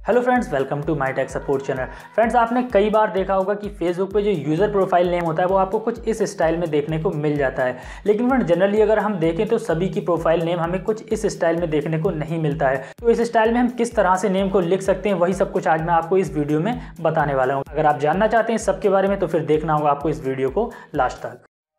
Hello friends, welcome to my tech support channel. Friends, आपने कई बार देखा होगा कि फेसबुक पे जो यूज़र प्रोफाइल नेम होता है वो आपको कुछ इस स्टाइल में देखने को मिल जाता है। लेकिन फ्रेंड्स, जनरली अगर हम देखें तो सभी की प्रोफाइल नेम हमें कुछ इस स्टाइल में देखने को नहीं मिलता है। तो इस स्टाइल में हम किस तरह से नेम को लिख सकते हैं, वही सब कुछ आज मैं आपको इस वीडियो में बताने वाला हूँ। अगर आप जानना चाहते हैं इस सब के बारे में तो फिर देखना होगा आपको इस वीडियो को लास्ट तक।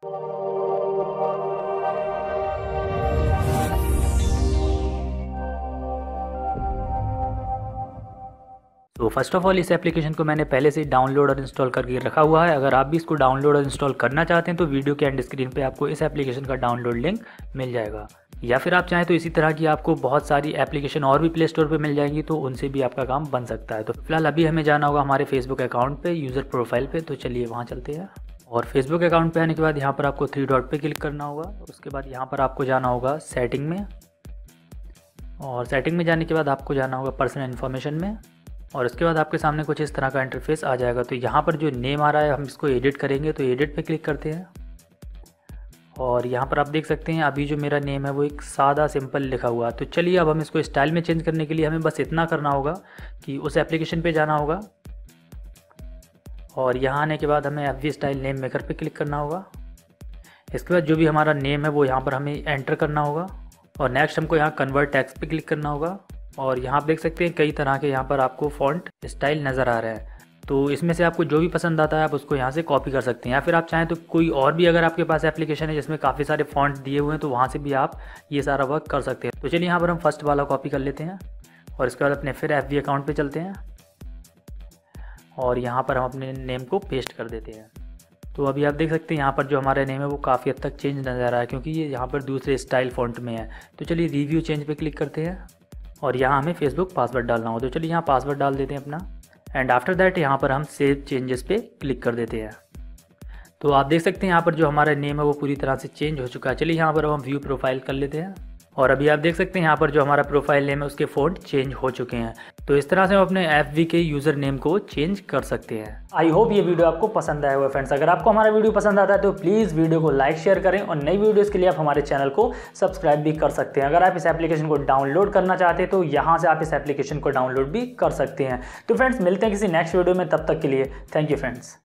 तो फर्स्ट ऑफ ऑल इस एप्लीकेशन को मैंने पहले से डाउनलोड और इंस्टॉल करके रखा हुआ है। अगर आप भी इसको डाउनलोड और इंस्टॉल करना चाहते हैं तो वीडियो के एंड स्क्रीन पे आपको इस एप्लीकेशन का डाउनलोड लिंक मिल जाएगा, या फिर आप चाहें तो इसी तरह की आपको बहुत सारी एप्लीकेशन और भी प्ले स्टोर पे मिल जाएंगी, तो उनसे भी आपका काम बन सकता है। तो फिलहाल अभी हमें जाना होगा हमारे फेसबुक अकाउंट पे, यूज़र प्रोफाइल पे। तो चलिए वहाँ चलते हैं। और फेसबुक अकाउंट पे आने के बाद यहाँ पर आपको 3 डॉट पे क्लिक करना होगा। उसके बाद यहाँ पर आपको जाना होगा सेटिंग में, और सेटिंग में जाने के बाद आपको जाना होगा पर्सनल इन्फॉर्मेशन में। और उसके बाद आपके सामने कुछ इस तरह का इंटरफेस आ जाएगा। तो यहाँ पर जो नेम आ रहा है हम इसको एडिट करेंगे, तो एडिट पे क्लिक करते हैं। और यहाँ पर आप देख सकते हैं अभी जो मेरा नेम है वो एक सादा सिंपल लिखा हुआ। तो चलिए अब हम इसको स्टाइल में चेंज करने के लिए हमें बस इतना करना होगा कि उस एप्लीकेशन पे जाना होगा, और यहाँ आने के बाद हमें FB स्टाइल नेम मेकर पे क्लिक करना होगा। इसके बाद जो भी हमारा नेम है वो यहाँ पर हमें एंटर करना होगा, और नेक्स्ट हमको यहाँ कन्वर्ट टेक्स्ट पे क्लिक करना होगा। और यहाँ आप देख सकते हैं कई तरह के यहाँ पर आपको फ़ॉन्ट स्टाइल नज़र आ रहा है। तो इसमें से आपको जो भी पसंद आता है आप उसको यहाँ से कॉपी कर सकते हैं, या फिर आप चाहें तो कोई और भी अगर आपके पास एप्लीकेशन है जिसमें काफ़ी सारे फ़ॉन्ट दिए हुए हैं तो वहाँ से भी आप ये सारा वर्क कर सकते हैं। तो चलिए यहाँ पर हम फर्स्ट वाला कॉपी कर लेते हैं, और इसके बाद अपने फिर FB अकाउंट पर चलते हैं, और यहाँ पर हम अपने नेम को पेस्ट कर देते हैं। तो अभी आप देख सकते हैं यहाँ पर जो हमारा नेम है वो काफ़ी हद तक चेंज नज़र आ रहा है, क्योंकि ये यहाँ पर दूसरे स्टाइल फ़ॉन्ट में है। तो चलिए रिव्यू चेंज पे क्लिक करते हैं, और यहाँ हमें फेसबुक पासवर्ड डालना हो। तो चलिए यहाँ पासवर्ड डाल देते हैं अपना, एंड आफ्टर दैट यहाँ पर हम सेव चेंजेस पे क्लिक कर देते हैं। तो आप देख सकते हैं यहाँ पर जो हमारा नेम है वो पूरी तरह से चेंज हो चुका है। चलिए यहाँ पर हम व्यू प्रोफाइल कर लेते हैं, और अभी आप देख सकते हैं यहाँ पर जो हमारा प्रोफाइल नेम है उसके फ़ॉन्ट चेंज हो चुके हैं। तो इस तरह से हम अपने FB के यूज़र नेम को चेंज कर सकते हैं। आई होप ये वीडियो आपको पसंद आया होगा फ्रेंड्स। अगर आपको हमारा वीडियो पसंद आता है तो प्लीज़ वीडियो को लाइक शेयर करें, और नई वीडियोज़ के लिए आप हमारे चैनल को सब्सक्राइब भी कर सकते हैं। अगर आप इस एप्लीकेशन को डाउनलोड करना चाहते हैं तो यहाँ से आप इस एप्लीकेशन को डाउनलोड भी कर सकते हैं। तो फ्रेंड्स, मिलते हैं किसी नेक्स्ट वीडियो में, तब तक के लिए थैंक यू फ्रेंड्स।